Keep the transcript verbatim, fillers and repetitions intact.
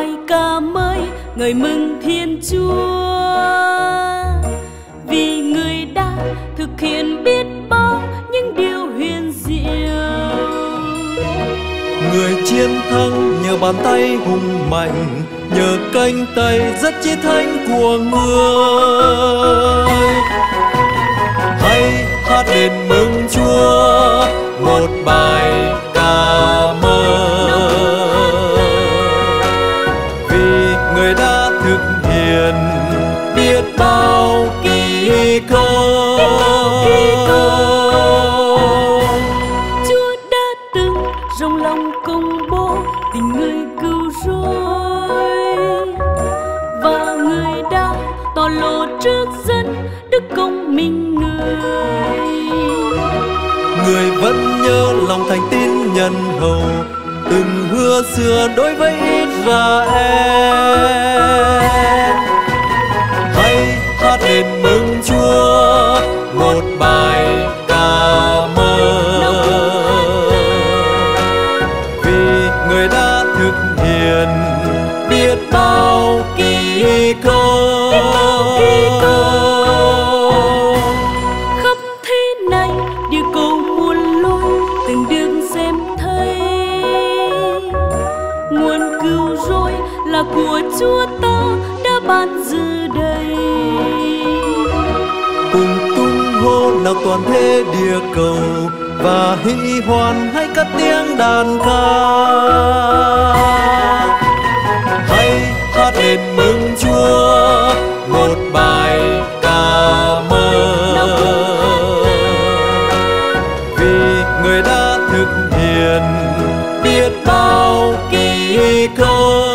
bài ca mới ngợi mừng Thiên Chúa, vì Người đã thực hiện biết bao những điều huyền diệu. Người chiến thắng nhờ bàn tay hùng mạnh, nhờ cánh tay rất chí thánh của Người. Hãy hát lên mừng Chúa một bài ca mới, vì Người đã thực hiện biết bao kỳ công. Chúa đã từng rộng lòng công bố tình Người cứu rỗi, và Người đã tỏ lộ trước dân đức công minh Người. Người vẫn nhớ lòng thành tín nhân hậu, từng hứa xưa đối với Israel. Hãy hát lên mừng Chúa một bài ca mới, vì Người đã thực hiện biết bao kỳ công. Khắp thế này địa cầu muôn lối từng đường xem thấy, nguồn cứu rỗi là của Chúa ta đã ban dư đầy. Cùng tung hô nào toàn thế địa cầu, và hỷ hoan hãy cất tiếng đàn ca. Hãy hát lên mừng Chúa một bài ca mới, vì Người đã thực hiện biết bao kỳ công.